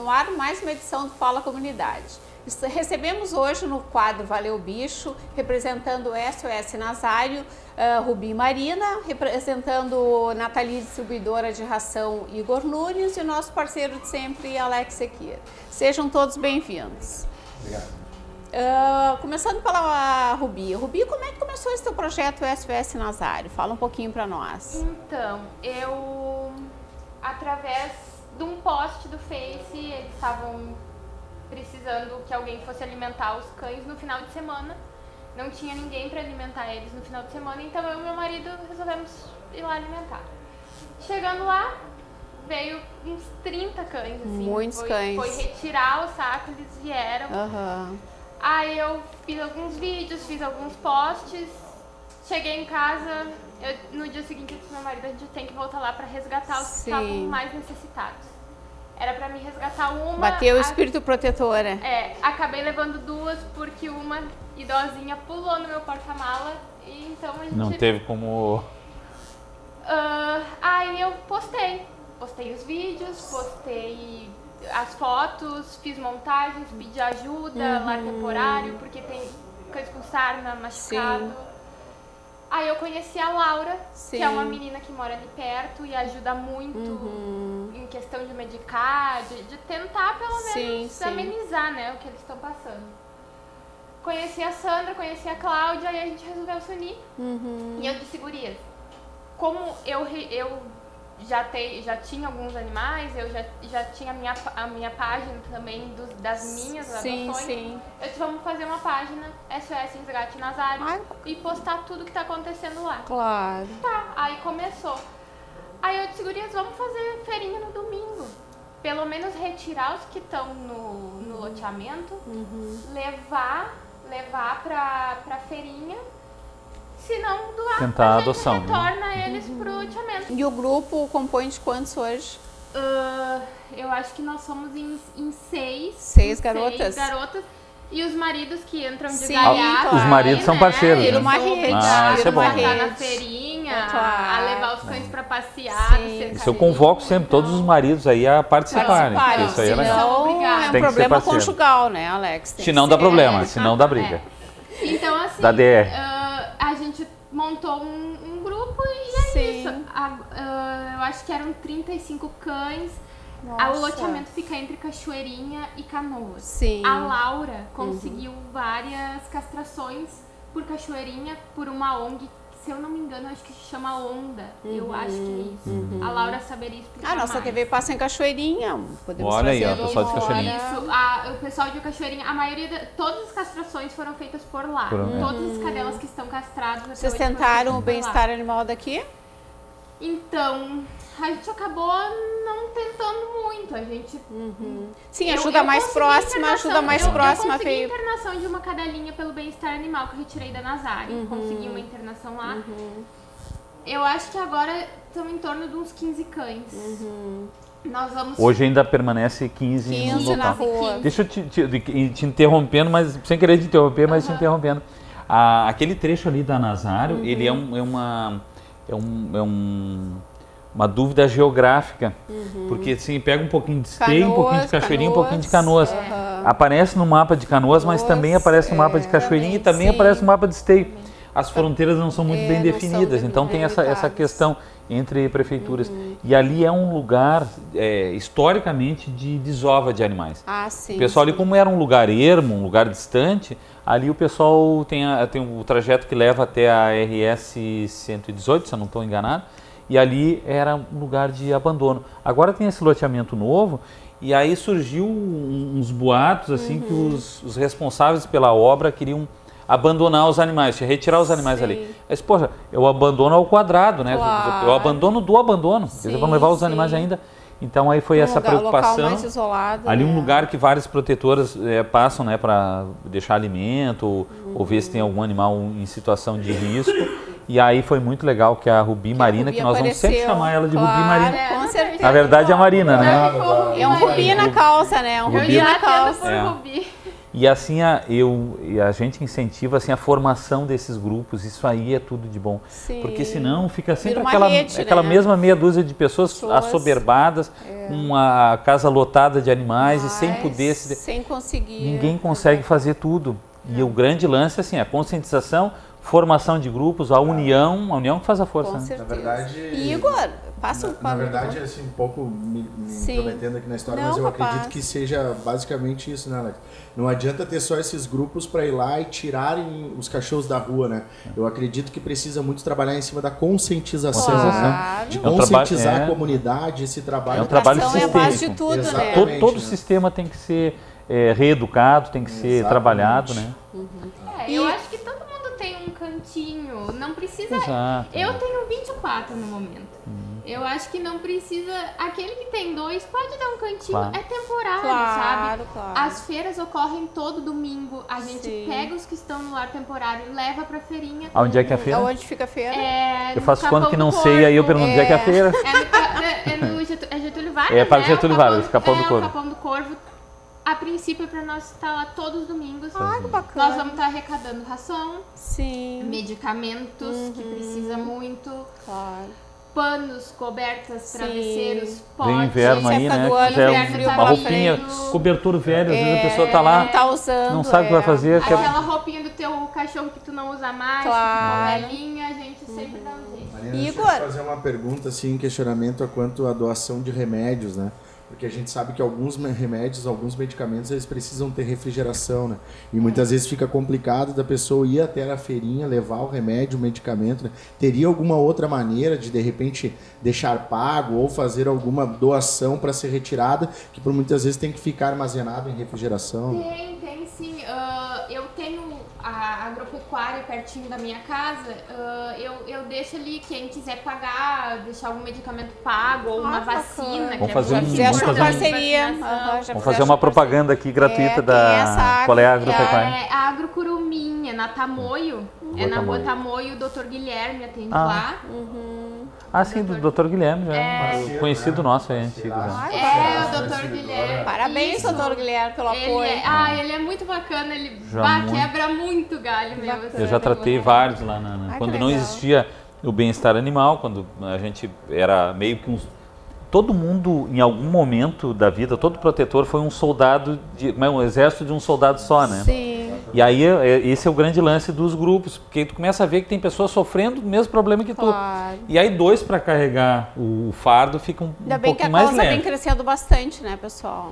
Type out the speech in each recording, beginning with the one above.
no ar mais uma edição do Fala Comunidade. Recebemos hoje no quadro Valeu Bicho, representando o SOS Nazário, Rubi e Marina, representando Nathalie, distribuidora de ração, Igor Nunes, e o nosso parceiro de sempre, Alex Equir. Sejam todos bem-vindos. Obrigado. Começando pela Rubi. Rubi, como é que começou esse teu projeto SOS Nazário? Fala um pouquinho para nós. Então, eu, através de um post do Face, eles estavam precisando que alguém fosse alimentar os cães no final de semana. Não tinha ninguém para alimentar eles no final de semana, então eu e meu marido resolvemos ir lá alimentar. Chegando lá, veio uns 30 cães, assim. Muitos cães. Foi retirar o saco, eles vieram. Aí eu fiz alguns vídeos, fiz alguns posts, cheguei em casa, no dia seguinte eu disse ao meu marido, a gente tem que voltar lá para resgatar os que estavam mais necessitados. Era para me resgatar uma... Bateu o espírito protetor, né? Acabei levando duas porque uma idosinha pulou no meu porta-mala e então a gente... Não teve como... Aí eu postei os vídeos, postei as fotos, fiz montagens, pedi ajuda, marquei por horário, porque tem cães com sarna, machucado. Aí eu conheci a Laura, que é uma menina que mora ali perto e ajuda muito em questão de medicar, de tentar pelo menos amenizar, né, o que eles estão passando. Conheci a Sandra, conheci a Cláudia e a gente resolveu se unir. E eu disse, gurias, como eu já tinha alguns animais, eu já tinha a minha página também das minhas adoções. Eu disse, vamos fazer uma página SOS Resgate Nazário e postar tudo que tá acontecendo lá. Claro. Tá, aí começou. Aí eu disse, gurias, vamos fazer feirinha no domingo. Pelo menos retirar os que estão no loteamento, levar pra feirinha. Se não doar, tentar a gente adoção, retorna eles pro loteamento. E o grupo compõe de quantos hoje? Eu acho que nós somos em seis. Seis garotas? 6 garotas. E os maridos que entram de gaiato. Os maridos são parceiros. Vira uma rede. Isso é bom. Estar na feirinha, a levar os cães pra passear. Isso eu convoco sempre todos os maridos aí a participarem. Isso aí é legal. É um problema conjugal, né, Alex? Se não dá problema, se não dá briga. Então, assim, da DR. A gente montou um grupo e é isso. Eu acho que eram 35 cães. O loteamento fica entre Cachoeirinha e Canoas. A Laura conseguiu várias castrações por Cachoeirinha, por uma ONG, se eu não me engano, acho que se chama Onda. Eu acho que é isso. A Laura saberia explicar nossa mais. TV passa em Cachoeirinha. Podemos Olha aí, fazer ó, o pessoal de Cachoeirinha. Isso, o pessoal de Cachoeirinha, a maioria, todas as castrações foram feitas por lá. Todas as cadelas que estão castradas. Vocês tentaram o bem-estar animal daqui? Então, a gente acabou não tentando muito, a gente... Sim, ajuda mais próxima, ajuda mais próxima. Eu consegui internação de uma cadelinha pelo bem-estar animal que eu retirei da Nazário, consegui uma internação lá. Eu acho que agora estão em torno de uns 15 cães. Nós vamos... Hoje ainda permanece 15 no local. Na rua. Deixa eu te interrompendo, mas sem querer te interromper, mas te interrompendo. Aquele trecho ali da Nazário, ele é uma dúvida geográfica, porque assim, pega um pouquinho de Esteio, um pouquinho de Cachoeirinha, um pouquinho de Canoas. Aparece no mapa de Canoas, mas também aparece no mapa de Cachoeirinha e também aparece no mapa de Esteio. As fronteiras não são muito bem definidas, então tem essa questão entre prefeituras. E ali é um lugar, historicamente, de desova de animais. O pessoal ali, como era um lugar ermo, um lugar distante, ali o pessoal tem o trajeto que leva até a RS 118, se eu não estou enganado, e ali era um lugar de abandono. Agora tem esse loteamento novo, e aí surgiu uns boatos assim que os responsáveis pela obra queriam abandonar os animais, retirar os animais ali. Mas, poxa, eu abandono ao quadrado, né? Eu abandono do abandono. Eles vão levar os animais ainda. Então aí foi essa preocupação. Mais isolado, ali um lugar que várias protetoras passam, né, para deixar alimento ou ver se tem algum animal em situação de risco. E aí foi muito legal que a Rubi Marina, que nós vamos sempre chamar ela de Rubi Marina. Com certeza. Na verdade é a Marina, né? É um Rubi na causa, né? Um Rubi na causa. Por Rubi. E assim a gente incentiva assim, a formação desses grupos, isso aí é tudo de bom. Sim. Porque senão fica sempre rede, aquela né? mesma meia dúzia de pessoas assoberbadas, uma casa lotada de animais e sem poder... Sem conseguir. Ninguém consegue fazer tudo. E o grande lance é assim, a conscientização, formação de grupos, a união que faz a força. Com né? certeza. Na verdade... Igor, passa Na verdade, assim, um pouco me intrometendo aqui na história, mas eu acredito que seja basicamente isso, né, Alex? Não adianta ter só esses grupos para ir lá e tirarem os cachorros da rua, né? Eu acredito que precisa muito trabalhar em cima da conscientização, né? De conscientizar a comunidade, esse trabalho. É um trabalho sistêmico. É a base de tudo, né? Todo o sistema tem que ser reeducado, tem que ser trabalhado, né? Eu acho que todo mundo tem um cantinho, não precisa... Exato. Eu tenho 24 no momento. Eu acho que não precisa... Aquele que tem 2 pode dar um cantinho, é temporário, sabe? Claro. As feiras ocorrem todo domingo, a gente pega os que estão no lar temporário e leva pra feirinha. Onde é que é a feira? Onde fica a feira? Eu faço quando que não sei, aí eu pergunto onde é que é a feira. É Getúlio Vargas, É Parque Getúlio Vargas, Capão do Corvo. Capão do Corvo. A princípio é pra nós estar lá todos os domingos. Que bacana. Nós vamos estar arrecadando ração, Sim. medicamentos, que precisa muito, Claro. panos, cobertas, travesseiros, potes. Vem inverno aí, né? Uma roupinha, cobertor velho, às vezes a pessoa tá lá, não tá usando, não sabe o que vai fazer. Aquela roupinha do teu cachorro que tu não usa mais, Claro. que ficou velhinha, a gente sempre dá um jeito. Marina, deixa eu te fazer uma pergunta, assim, em questionamento a quanto à doação de remédios, né? Porque a gente sabe que alguns remédios, alguns medicamentos, eles precisam ter refrigeração, né? E muitas vezes fica complicado da pessoa ir até a feirinha, levar o remédio, o medicamento, né? Teria alguma outra maneira de repente, deixar pago ou fazer alguma doação para ser retirada, que por muitas vezes tem que ficar armazenado em refrigeração? Tem sim. Eu tenho a agropecuária pertinho da minha casa, eu deixo ali, quem quiser pagar, deixar algum medicamento pago ou uma vacina. Vamos fazer parceria. Vamos fazer uma propaganda aqui gratuita da... Qual é a agropecuária? É a Agrocuruminha, na Tamoio. Na Rua Tamoio, o Dr. Guilherme atende lá. Sim, do Dr. Guilherme, já. Conhecido nosso, é antigo. O Dr. Guilherme. Parabéns, Dr. Guilherme, pelo apoio. Ele é muito bacana, ele quebra muito galho mesmo. Eu já tratei vários lá, quando não existia o bem-estar animal, quando a gente era meio que todo mundo, em algum momento da vida, todo protetor foi um soldado, um exército de um soldado só, né? Sim. E aí, esse é o grande lance dos grupos, porque tu começa a ver que tem pessoas sofrendo o mesmo problema que tu. Claro. E aí, 2 para carregar o fardo fica um pouquinho mais leve. Ainda bem que a causa vem crescendo bastante, né, pessoal?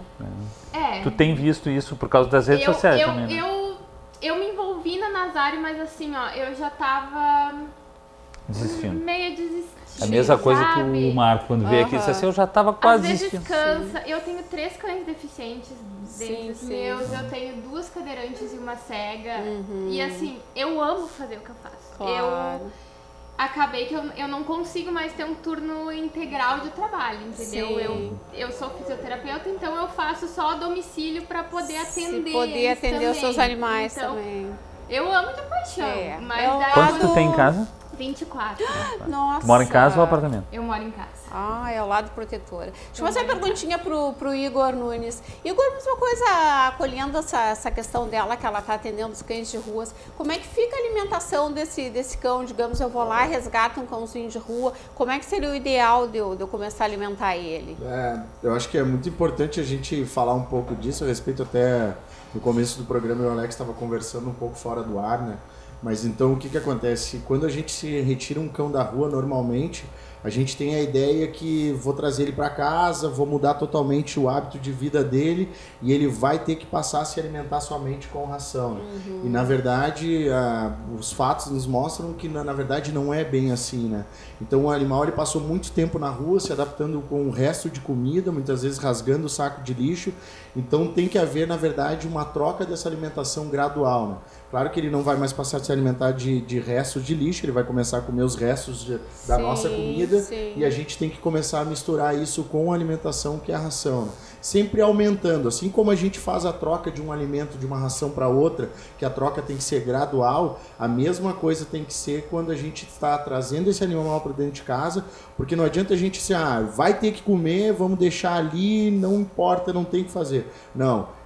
Tu tem visto isso por causa das redes sociais também, né? Eu me envolvi na Nazário, mas assim, eu já tava... Desistindo. Meio desistindo. A mesma coisa que o Marco, quando veio aqui, disse assim, eu já estava quase desistindo. Às vezes cansa. Eu tenho 3 cães deficientes dentro dos meus, eu tenho 2 cadeirantes e uma cega. E assim, eu amo fazer o que eu faço. Claro. Acabei que eu não consigo mais ter um turno integral de trabalho, entendeu? Eu sou fisioterapeuta, então eu faço só a domicílio para poder atender os seus animais também. Eu amo de paixão. Quantos tu tem em casa? 24. Nossa. Tu mora em casa ou apartamento? Eu moro em casa. É o lado protetora. Deixa eu fazer uma perguntinha pro Igor Nunes. Igor, mesma coisa, acolhendo essa questão dela, que ela está atendendo os cães de ruas, como é que fica a alimentação desse cão? Digamos, eu vou lá e resgato um cãozinho de rua, como é que seria o ideal de eu começar a alimentar ele? Eu acho que é muito importante a gente falar um pouco disso, a respeito até no começo do programa, eu e o Alex estava conversando um pouco fora do ar, né? Mas então o que acontece? Quando a gente se retira um cão da rua, normalmente a gente tem a ideia que vou trazer ele para casa, vou mudar totalmente o hábito de vida dele e ele vai ter que passar a se alimentar somente com ração. Né? E na verdade, os fatos nos mostram que na verdade não é bem assim, né? Então o animal ele passou muito tempo na rua se adaptando com o resto de comida, muitas vezes rasgando o saco de lixo. Então tem que haver, na verdade, uma troca dessa alimentação gradual, né? Claro que ele não vai mais passar a se alimentar de restos de lixo, ele vai começar a comer os restos da nossa comida e a gente tem que começar a misturar isso com a alimentação que é a ração, né? Sempre aumentando, assim como a gente faz a troca de um alimento de uma ração para outra, que a troca tem que ser gradual, a mesma coisa tem que ser quando a gente está trazendo esse animal para dentro de casa, porque não adianta a gente vai ter que comer, vamos deixar ali, não importa, não tem que fazer. Não.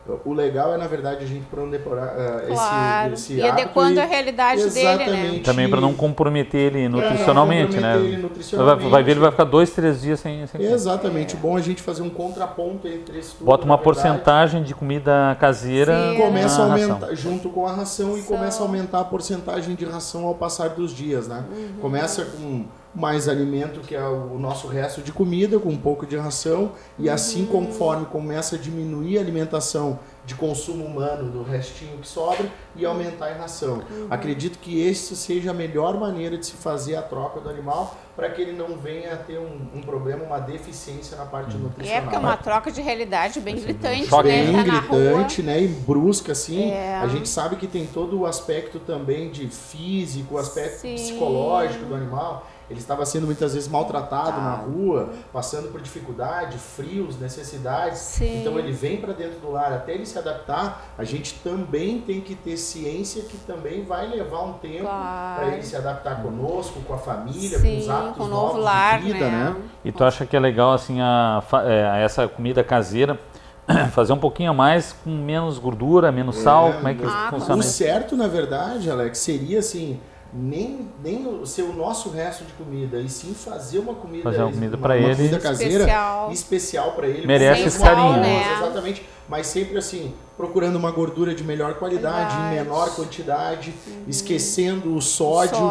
o legal é, na verdade, a gente prodeporar esse e adequando a realidade dele, né? Também para não comprometer ele nutricionalmente, né? Vai ver, ele vai ficar 2, 3 dias sem Exatamente. Bom a gente fazer um contraponto entre isso tudo. Bota uma porcentagem de comida caseira. Começa a aumentar junto com a ração e começa a aumentar a porcentagem de ração ao passar dos dias, né? Começa com mais alimento, que é o nosso resto de comida, com um pouco de ração, e assim conforme começa a diminuir a alimentação de consumo humano do restinho que sobra e aumentar a ração. Acredito que essa seja a melhor maneira de se fazer a troca do animal para que ele não venha a ter um problema, uma deficiência na parte nutricional. Porque é uma troca de realidade bem gritante, né? Bem gritante, né? E brusca, assim. A gente sabe que tem todo o aspecto também de físico, o aspecto psicológico do animal. Ele estava sendo muitas vezes maltratado na rua, passando por dificuldade, frios, necessidades. Então ele vem para dentro do lar. Até ele se adaptar, a gente também tem que ter ciência que também vai levar um tempo para ele se adaptar conosco, com a família, com os hábitos novos de vida, né? E tu acha que é legal assim essa comida caseira fazer um pouquinho a mais com menos gordura, menos sal? Como é que funciona o isso? certo, na verdade, Alex, seria assim... Nem ser o nosso resto de comida, e sim fazer uma comida para ele, comida caseira especial para ele. Merece esse carinho. Né? Exatamente, mas sempre assim, procurando uma gordura de melhor qualidade, em menor quantidade, esquecendo o sódio.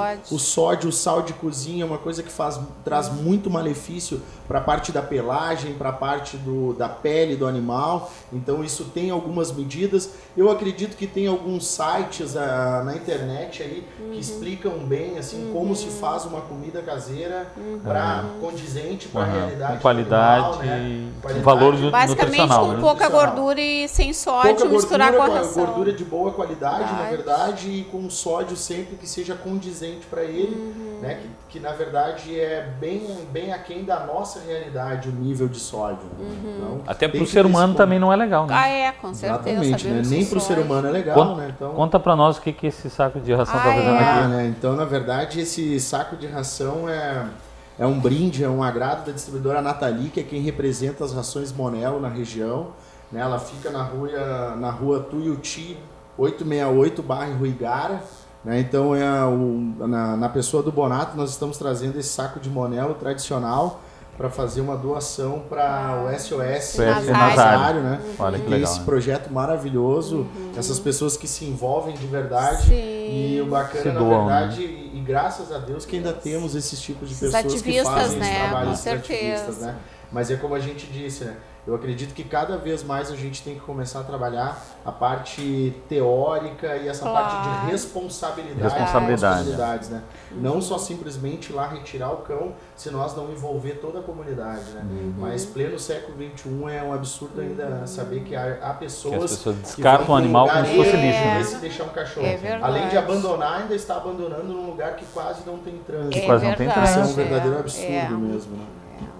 O sal de cozinha é uma coisa que traz muito malefício para a parte da pelagem, para a parte da pele do animal. Então isso tem algumas medidas. Eu acredito que tem alguns sites na internet aí que explicam bem assim como se faz uma comida caseira para condizente com a realidade, com qualidade animal, né? e valor basicamente nutricional, com pouca gordura e sem sódio, misturar com a ração. Gordura de boa qualidade, na verdade, e com sódio sempre que seja condizente para ele, né? Que na verdade é bem aquém da nossa realidade o nível de sódio. Né? Então, até para o ser humano também não é legal, né? Com certeza. Exatamente, né? Nem para o ser humano é legal, né? Então... Conta para nós o que esse saco de ração está fazendo aqui. Né? Então, na verdade, esse saco de ração é um brinde, é um agrado da distribuidora Nathalie, que é quem representa as rações Monelo na região. Né? Ela fica na rua Tuiuti, 868, bairro Ruigara. Né? Então, na pessoa do Bonato, nós estamos trazendo esse saco de Monelo tradicional para fazer uma doação para o SOS Nazário, né? Olha que tem legal, esse projeto maravilhoso, essas pessoas que se envolvem de verdade e o bacana, na verdade, e graças a Deus que ainda temos esses tipos de pessoas que fazem esse trabalho, esses ativistas, né? Mas é como a gente disse, né? Eu acredito que cada vez mais a gente tem que começar a trabalhar a parte teórica e essa parte de responsabilidade. Responsabilidades, né? Não só simplesmente ir lá retirar o cão, se nós não envolver toda a comunidade, né? Mas pleno século XXI é um absurdo ainda saber que há pessoas que descartam o animal como se fosse lixo, né? Se deixar um cachorro. Além de abandonar, ainda está abandonando num lugar que quase não tem trânsito. Quase não tem trânsito. É um verdadeiro absurdo mesmo, né?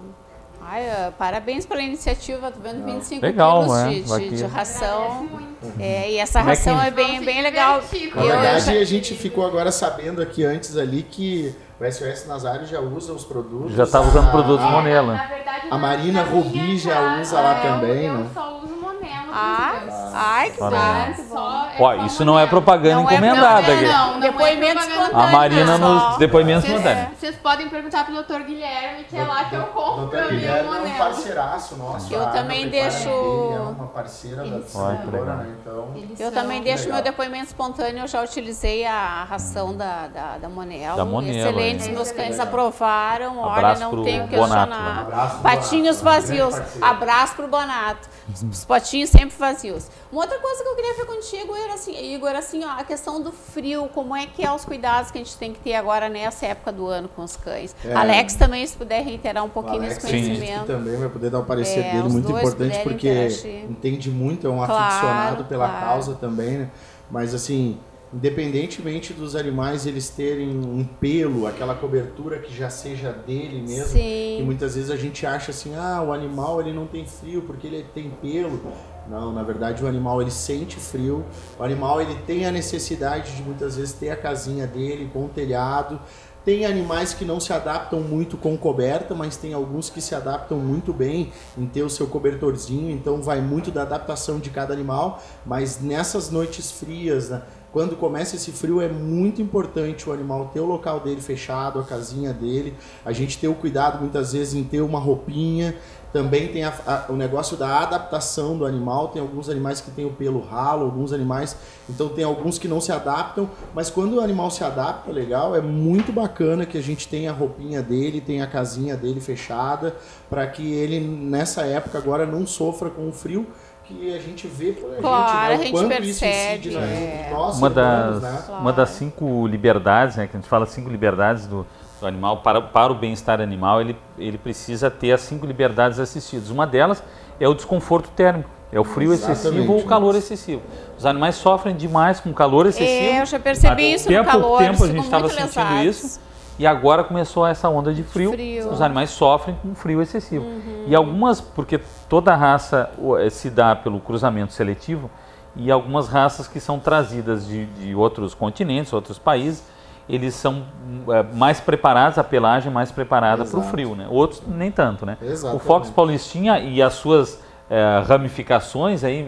Parabéns pela iniciativa, tô vendo 25 legal, quilos de ração. E essa ração é bem legal. Na verdade, a gente ficou agora sabendo aqui antes ali que o SOS Nazário já usa os produtos. Já está usando produtos Monelo. A Marina Rubi já usa lá também, né? Eu só uso Monelo. Ai, que bom. Isso não é propaganda encomendada. Não, depoimentos espontâneos. A Marina nos depoimentos espontâneos. Vocês podem perguntar pro Dr. Guilherme, que é lá que eu compro. Dr. Guilherme é um parceiraço nosso. Eu também deixo... Ele é uma parceira da distribuidora, né? Então... Eu também deixo meu depoimento espontâneo. Eu já utilizei a ração da Monelo. Excelentes, meus cães aprovaram. Olha, não tenho que questionar. Patinhos vazios. Abraço pro Bonato. Os potinhos sempre vazios. Uma outra coisa que eu queria ver contigo, Igor, assim, ó, a questão do frio, como é que é os cuidados que a gente tem que ter agora nessa época do ano com os cães. Alex também, se puder reiterar um pouquinho nesse conhecimento. Também vai poder dar o parecer dele, muito importante, porque entende muito, é um aficionado pela causa também, né? Mas assim, independentemente dos animais eles terem um pelo, aquela cobertura que já seja dele mesmo, que muitas vezes a gente acha assim, o animal ele não tem frio porque ele tem pelo. Não, na verdade o animal ele sente frio, o animal ele tem a necessidade de muitas vezes ter a casinha dele com o telhado, Tem animais que não se adaptam muito com coberta, mas tem alguns que se adaptam muito bem em ter o seu cobertorzinho, então vai muito da adaptação de cada animal, mas nessas noites frias, né, quando começa esse frio, é muito importante o animal ter o local dele fechado, a casinha dele, a gente ter o cuidado muitas vezes em ter uma roupinha. Também tem o negócio da adaptação do animal, tem alguns animais que tem o pelo ralo, alguns animais, então tem alguns que não se adaptam, mas quando o animal se adapta, legal, é muito bacana que a gente tenha a roupinha dele, tenha a casinha dele fechada, para que ele nessa época agora não sofra com o frio, que a gente vê por claro, gente, né? O quanto isso incide na nós humanos, né? Uma das 5 liberdades, né, que a gente fala 5 liberdades do animal, para o bem-estar animal, ele precisa ter as 5 liberdades assistidas. Uma delas é o desconforto térmico, é o frio excessivo ou o calor excessivo. Os animais sofrem demais com calor excessivo. Eu já percebi isso no calor, há pouco tempo a gente estava sentindo isso, e agora começou essa onda de frio. Os animais sofrem com frio excessivo. E algumas, porque toda raça se dá pelo cruzamento seletivo, e algumas raças que são trazidas de outros continentes, outros países, eles são mais preparados, a pelagem mais preparada para o frio, né? Outros nem tanto, né? O Fox Paulistinha e as suas ramificações, aí,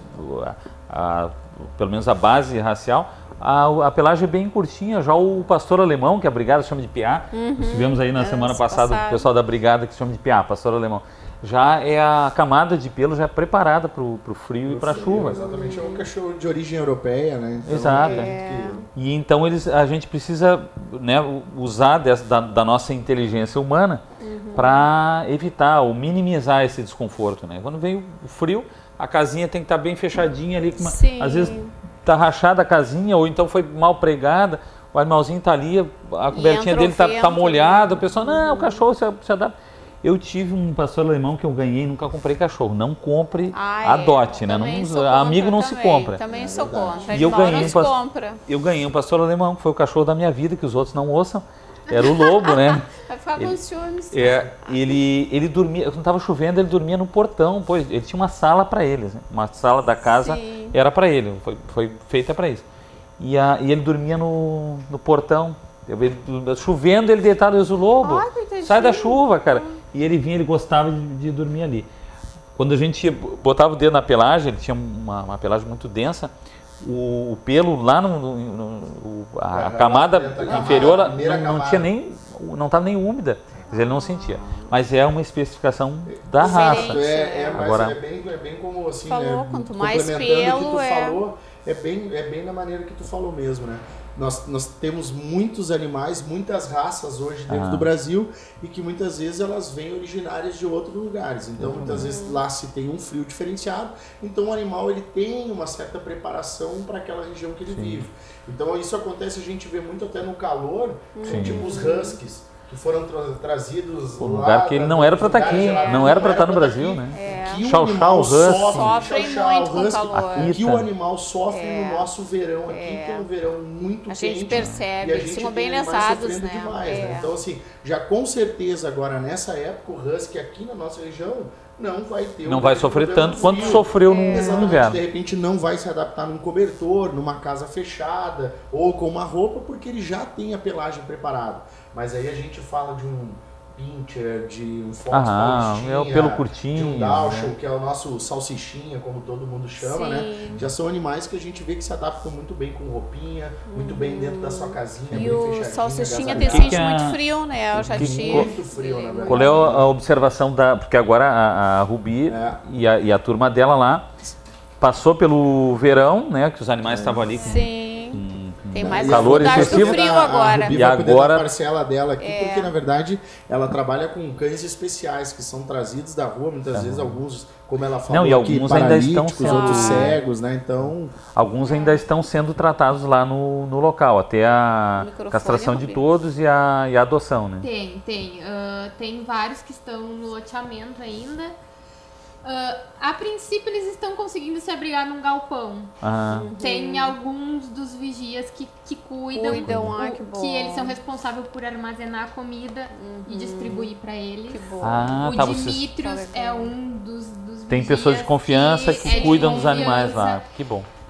pelo menos a base racial, a pelagem é bem curtinha. Já o pastor alemão, que a brigada chama de piá, estivemos aí na semana passada, o pessoal da brigada que chama de piá, pastor alemão. Já é a camada de pelo já é preparada para o frio e para a chuva. Exatamente, é um cachorro de origem europeia, né? Então, exato. E então a gente precisa, né, usar da nossa inteligência humana para evitar ou minimizar esse desconforto, né? Quando vem o frio, a casinha tem que estar bem fechadinha ali, às vezes está rachada a casinha ou então foi mal pregada, o animalzinho está ali, a cobertinha dele está molhada, o pessoal, não, o cachorro se adapta. Eu tive um pastor alemão que eu ganhei, nunca comprei cachorro. Não compre, adote, né? Amigo não se compra. Também sou contra. E eu ganhei um pastor alemão, que foi o cachorro da minha vida, que os outros não ouçam. Era o lobo, né? Vai ficar com ciúmes. Ele dormia, quando estava chovendo, ele dormia no portão. Pois, ele tinha uma sala para eles, né? Uma sala da casa era para ele, foi feita para isso. E ele dormia no portão. Chovendo, ele deitado, eu disse, o lobo, sai da chuva, cara. E ele vinha, ele gostava de dormir ali. Quando a gente botava o dedo na pelagem, ele tinha uma pelagem muito densa, o pelo lá a camada inferior não estava nem úmida, quer dizer, ele não sentia. Mas é uma especificação da raça. Agora, é bem como assim, falou, quanto mais pelo é bem na maneira que tu falou mesmo, né? Nós temos muitos animais, muitas raças hoje dentro do Brasil e que muitas vezes elas vêm originárias de outros lugares. Então, muitas vezes lá se tem um frio diferenciado, então o animal ele tem uma certa preparação para aquela região que ele vive. Então, isso acontece, a gente vê muito até no calor, tipo os huskies, que foram trazidos um lugar que ele não era para estar aqui, não era para estar no Brasil, né? Chau-chau, sofrem muito com o calor. Que o animal sofre no nosso verão aqui, que é um verão muito quente. A gente percebe, eles ficam bem lesados, né? Demais, né? Então, assim, já com certeza agora nessa época, o husky aqui na nossa região não vai ter... Não vai sofrer tanto quanto sofreu no inverno. De repente não vai se adaptar num cobertor, numa casa fechada ou com uma roupa, porque ele já tem a pelagem preparada. Mas aí a gente fala de um pincher, de um fox paulistinha, é o pelo curtinho, de um Dachshund, né? Que é o nosso salsichinha, como todo mundo chama, né? Já são animais que a gente vê que se adaptam muito bem com roupinha, muito bem dentro da sua casinha, e bem o salsichinha sente muito frio, né? Eu já tive. Muito frio, na verdade. Qual é a observação porque agora a Rubi e a turma dela lá passou pelo verão, né? Que os animais estavam ali com tem mais calor excessivo, frio agora. E agora a parcela dela aqui, porque na verdade ela trabalha com cães especiais que são trazidos da rua, muitas vezes alguns, como ela falou, e alguns ainda estão sendo outros cegos, né? Então, alguns ainda estão sendo tratados lá no local, até a castração de todos e a adoção, né? Tem vários que estão no loteamento ainda. A princípio eles estão conseguindo se abrigar num galpão. Tem alguns dos vigias que cuidam, que eles são responsáveis por armazenar a comida e distribuir para eles. O Dimitrios é um dos vigias. Tem pessoas de confiança que cuidam dos animais lá. Que bom.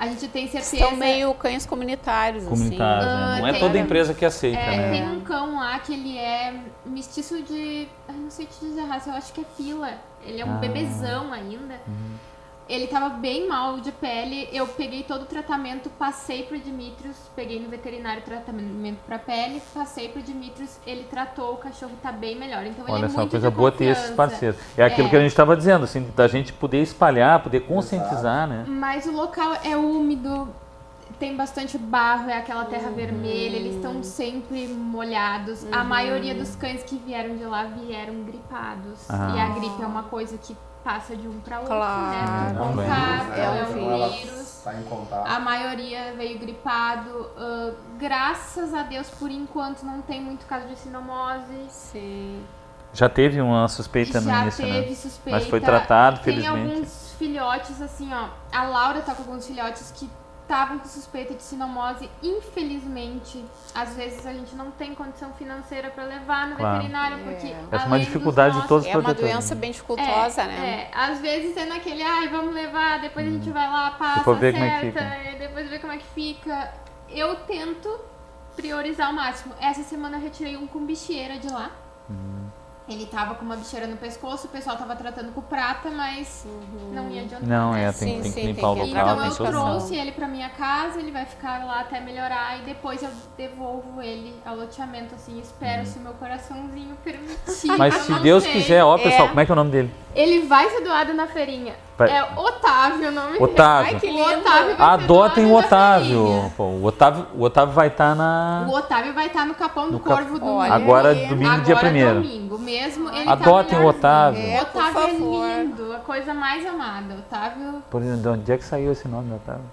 A gente tem certeza... São meio cães comunitários, Comunitários, né? Não é toda empresa que aceita, né? Tem um cão lá que ele é mestiço de... Eu não sei te dizer a raça, eu acho que é fila. Ele é um bebezão ainda. Ele tava bem mal de pele, eu peguei todo o tratamento, passei pro Dimitrios, peguei no veterinário tratamento pra pele, passei pro Dimitrios, ele tratou, o cachorro tá bem melhor. Então ele é muito uma coisa boa ter esses parceiros. É aquilo que a gente estava dizendo, assim, da gente poder espalhar, poder conscientizar, né? Mas o local é úmido, tem bastante barro, é aquela terra vermelha, eles estão sempre molhados. A maioria dos cães que vieram de lá vieram gripados. E a gripe é uma coisa que passa de um para outro, né? É um vírus. Tá em contato. A maioria veio gripado. Graças a Deus, por enquanto, não tem muito caso de sinomose. Sim. Já teve uma suspeita no início, né? Já teve suspeita. Mas foi tratado, tem felizmente. Tem alguns filhotes, assim, ó. A Laura tá com alguns filhotes que estavam com suspeita de sinomose. Infelizmente, às vezes a gente não tem condição financeira para levar no veterinário, porque essa é uma dificuldade de todos os protetores. É uma doença bem dificultosa, né? Às vezes é naquele, vamos levar, depois a gente vai lá, passa, depois ver acerta, como é que fica. Depois ver como é que fica. Eu tento priorizar ao máximo. Essa semana eu retirei um com bicheira de lá. Ele tava com uma bicheira no pescoço, o pessoal tava tratando com prata, mas não ia adiantar. Não, tem que limpar o local. Então eu trouxe ele pra minha casa, ele vai ficar lá até melhorar e depois eu devolvo ele ao loteamento, assim, espero se o meu coraçãozinho permitir. Mas se Deus quiser, ó pessoal, como é que é o nome dele? Ele vai ser doado na feirinha. É Otávio o nome Otávio. dele. Ai, que lindo. O Otávio vai Adotem o Otávio. Pô, o Otávio vai estar O Otávio vai estar no Capão do Corvo domingo. Agora domingo, dia 1º. Domingo mesmo. Ele Adotem o Otávio. O Otávio é lindo, a coisa mais amada. Otávio... Por exemplo, de onde é que saiu esse nome, Otávio?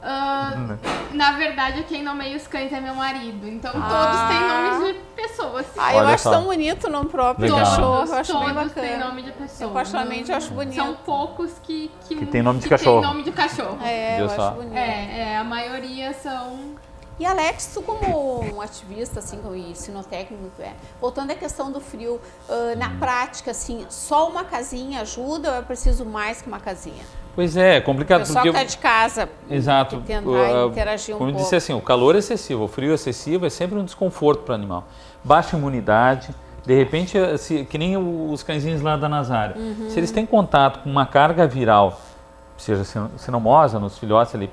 Na verdade, quem nomeia os cães é meu marido. Então todos têm nomes de pessoas. Eu acho tão bonito o nome próprio de cachorro. Eu acho bem todos bacana. têm nome de pessoa. Eu particularmente acho bonito. São poucos que tem nome de cachorro. Tem nome de cachorro. Eu acho bonito. A maioria são... E Alex, tu como um ativista, assim, e sinotécnico, voltando à questão do frio, na prática, assim, só uma casinha ajuda ou é preciso mais que uma casinha? Pois é complicado. O pessoal que está de casa, exato, tentar interagir um pouco. Como eu disse assim, o calor excessivo, o frio excessivo é sempre um desconforto para o animal. Baixa imunidade, de repente, que nem os cãezinhos lá da Nazário, se eles têm contato com uma carga viral, seja sinomose nos filhotes ali,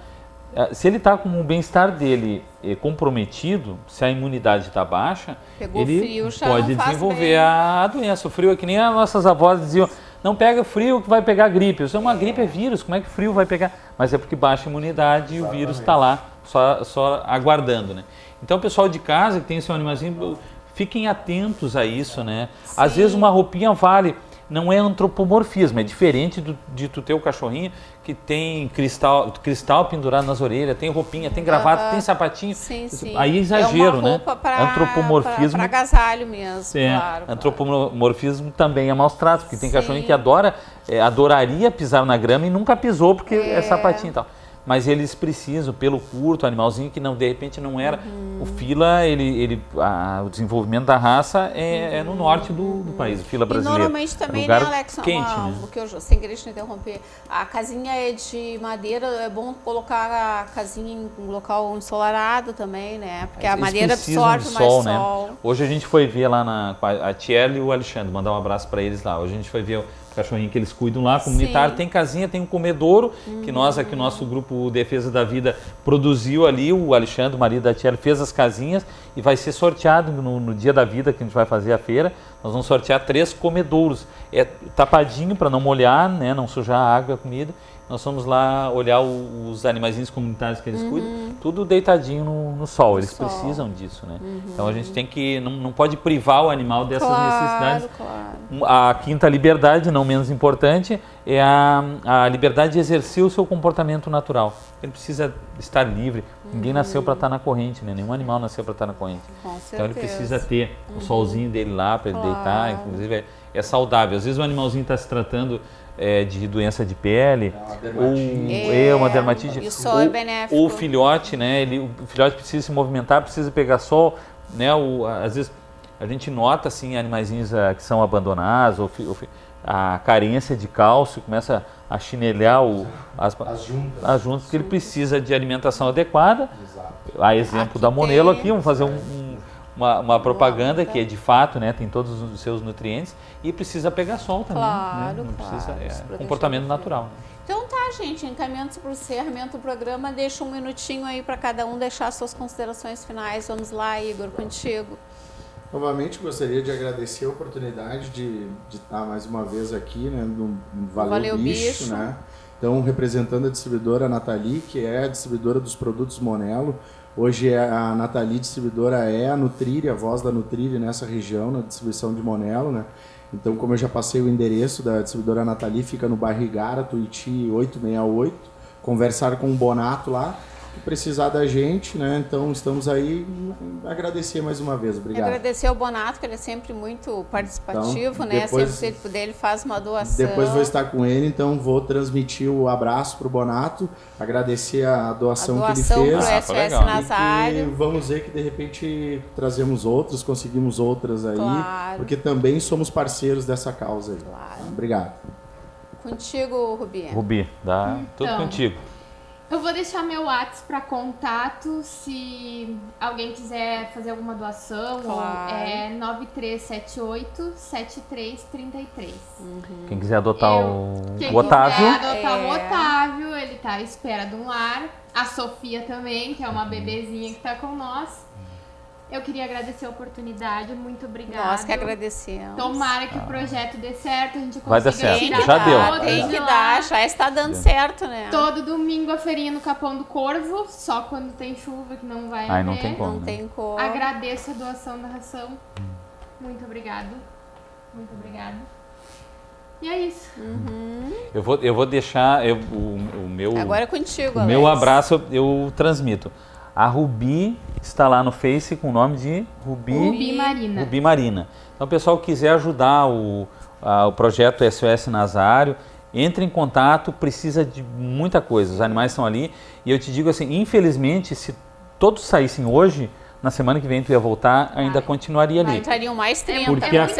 se ele está com o bem-estar dele comprometido, se a imunidade está baixa, ele pode desenvolver a doença. O frio é que nem as nossas avós diziam, não pega frio que vai pegar gripe. Isso é uma gripe, é vírus, como é que frio vai pegar? Mas é porque baixa a imunidade e o vírus está lá, só aguardando, né? Então o pessoal de casa que tem seu animalzinho, fiquem atentos a isso, né? Às vezes uma roupinha vale... Não é antropomorfismo, é diferente de tu ter o cachorrinho que tem cristal pendurado nas orelhas, tem roupinha, tem gravata, tem sapatinho. Sim. Aí é exagero, né? Antropomorfismo. Para agasalho mesmo, claro. Antropomorfismo também é maus tratos, porque tem cachorrinho que adoraria pisar na grama e nunca pisou porque é sapatinho e tal. Mas eles precisam, pelo curto, animalzinho que de repente não era. O fila, o desenvolvimento da raça é no norte do país, o fila brasileiro. E normalmente também, lugar né, Alex? Quente, né? Porque eu, sem querer te interromper, a casinha é de madeira, é bom colocar a casinha em um local ensolarado também, né? Porque a madeira absorve mais sol. Né? Hoje a gente foi ver lá a Tiela e o Alexandre, mandar um abraço para eles lá. Hoje a gente foi ver cachorrinho que eles cuidam lá, comunitário, tem casinha, tem um comedouro, que nós aqui, o nosso grupo Defesa da Vida produziu ali, o Alexandre, o marido da Tiela, fez as casinhas e vai ser sorteado no dia da vida que a gente vai fazer a feira, nós vamos sortear 3 comedouros, tapadinho para não molhar, né, não sujar a água e a comida. Nós vamos lá olhar os animaizinhos comunitários que eles cuidam, tudo deitadinho no sol, eles precisam disso, né? Então a gente tem que, não pode privar o animal dessas necessidades. A quinta liberdade, não menos importante, é a liberdade de exercer o seu comportamento natural. Ele precisa estar livre, ninguém nasceu para estar na corrente, né? Nenhum animal nasceu para estar na corrente. Então ele precisa ter o solzinho dele lá para ele deitar, inclusive é saudável. Às vezes o animalzinho está se tratando de doença de pele, uma dermatite, e o sol é benéfico. Ou o filhote, né? O filhote precisa se movimentar, precisa pegar sol, né? Às vezes a gente nota assim animaizinhos que são abandonados, a carência de cálcio, começa a chinelhar as juntas, porque ele precisa de alimentação adequada. Exato. A exemplo da Monelo aqui, vamos fazer uma propaganda que é de fato, né, tem todos os seus nutrientes e precisa pegar sol também. Claro, né? Não precisa, claro. Comportamento natural. Né? Então tá, gente, encaminhando-se para o encerramento do programa, deixa um minutinho aí para cada um deixar suas considerações finais. Vamos lá, Igor, contigo. Novamente gostaria de agradecer a oportunidade de estar mais uma vez aqui, né, no Valeu Bicho, né? Então, representando a distribuidora Nathalie, que é a distribuidora dos produtos Monelo. Hoje a Nathalie distribuidora é a Nutrire, a voz da Nutrire nessa região, na distribuição de Monelo, né? Então, como eu já passei o endereço da distribuidora Nathalie, fica no bairro Igara, Tuiuti 868. Conversar com o Bonato lá, que precisar da gente, né? Então, estamos aí. Agradecer mais uma vez, obrigado. Agradecer ao Bonato, que ele é sempre muito participativo, então, né? Depois, sempre que ele puder, ele faz uma doação. Depois vou estar com ele, então vou transmitir o abraço para o Bonato, agradecer a doação que ele fez. Pro SOS Nazário. E vamos ver que de repente trazemos outros, conseguimos outras aí, claro. Porque também somos parceiros dessa causa aí. Claro. Obrigado. Contigo, Rubi. Rubi, dá tudo contigo. Eu vou deixar meu WhatsApp para contato, se alguém quiser fazer alguma doação, claro. É 9378-7333. Quem quiser adotar o Otávio. Quem quiser adotar o Otávio, ele tá à espera de um lar. A Sofia também, que é uma bebezinha que tá com nós. Eu queria agradecer a oportunidade, muito obrigada. Nós que agradecemos. Tomara que o projeto dê certo, a gente consiga Vai dar certo. tirar Já deu. Tem que dar, já está dando certo, né? Todo domingo a feirinha no Capão do Corvo, só quando tem chuva que não vai haver. Não tem como. Não tem como. Agradeço a doação da ração. Muito obrigado. Muito obrigada. E é isso. Eu vou deixar o meu... Agora é contigo, O meu abraço eu transmito. A Rubi está lá no Face com o nome de Rubi Marina. Rubi Marina. Então, o pessoal que quiser ajudar o projeto SOS Nazário, entre em contato, precisa de muita coisa. Os animais estão ali. E eu te digo assim, infelizmente, se todos saíssem hoje, na semana que vem tu ia voltar, ainda continuaria ali. Entrariam mais 30, porque a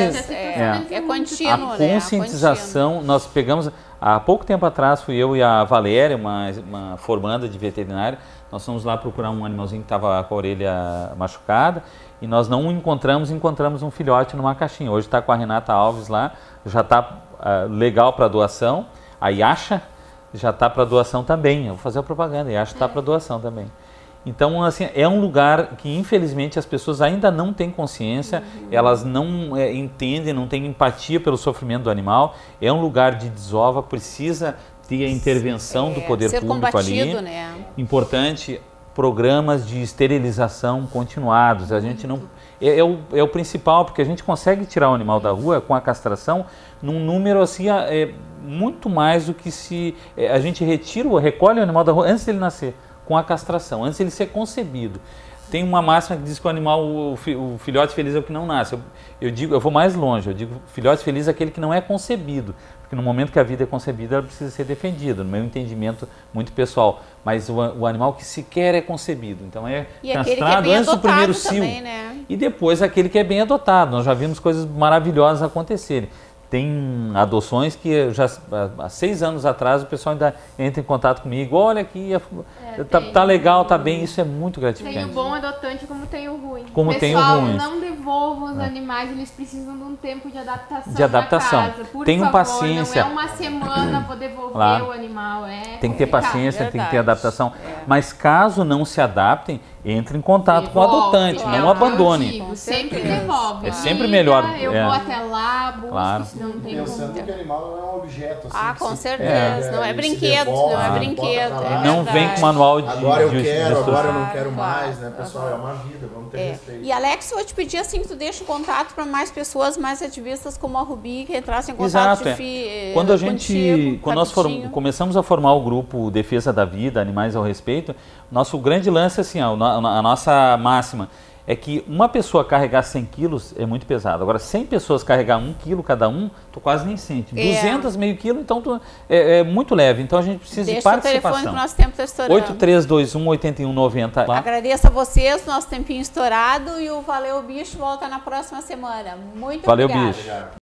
contínuo, a conscientização, nós pegamos... Há pouco tempo atrás, fui eu e a Valéria, uma formanda de veterinária, nós fomos lá procurar um animalzinho que estava com a orelha machucada e nós não encontramos um filhote numa caixinha. Hoje está com a Renata Alves lá, já está legal para doação. A Yasha já está para doação também. Eu vou fazer a propaganda, a Yasha está para doação também. Então, assim, é um lugar que, infelizmente, as pessoas ainda não têm consciência, elas não entendem, não têm empatia pelo sofrimento do animal. É um lugar de desova, precisa ter a intervenção do poder público ali. Né? Importante, programas de esterilização continuados. A gente não... É o principal, porque a gente consegue tirar o animal da rua com a castração num número assim, muito mais do que se a gente recolhe o animal da rua antes dele nascer. Com a castração, antes de ele ser concebido. Tem uma máxima que diz que o animal, o filhote feliz é o que não nasce. Eu vou mais longe, eu digo filhote feliz é aquele que não é concebido. Porque no momento que a vida é concebida, ela precisa ser defendida, no meu entendimento muito pessoal. Mas o animal que sequer é concebido, então é castrado antes do primeiro cio. Né? E depois aquele que é bem adotado. Nós já vimos coisas maravilhosas acontecerem. Tem adoções que já há 6 anos atrás o pessoal ainda entra em contato comigo. Olha aqui, tá legal, tá bem. Isso é muito gratificante. Tem o bom adotante como tem o ruim. Tem o ruim. Não devolvam os animais, eles precisam de um tempo de adaptação. Na casa. Tenham paciência. Não é uma semana vou devolver o animal. Tem que ter paciência, tem que ter adaptação. Mas caso não se adaptem, entre em contato com o adotante, não abandone. Sempre devolve. É sempre melhor. Eu vou até lá, busco. Não tem pensando como. que o animal não é um objeto. Assim, com certeza. Não é brinquedo, não é brinquedo. Não vem com manual de... Agora eu quero, agora eu não quero mais, né, pessoal? É uma vida, vamos ter respeito. E Alex, eu vou te pedir assim que tu deixe o contato para mais pessoas, mais ativistas como a Rubi, que entrassem em contato Quando nós começamos a formar o grupo Defesa da Vida, Animais ao Respeito, nosso grande lance, assim, a nossa máxima é que uma pessoa carregar 100 quilos é muito pesado. Agora, 100 pessoas carregar 1 quilo cada um, tu quase nem sente. 200, meio quilo, então é muito leve. Então a gente precisa de participação. Deixa o telefone que nosso tempo está estourando. 8321-8190. Agradeço a vocês, nosso tempinho estourado, e o Valeu Bicho volta na próxima semana. Muito obrigada. Valeu, bicho.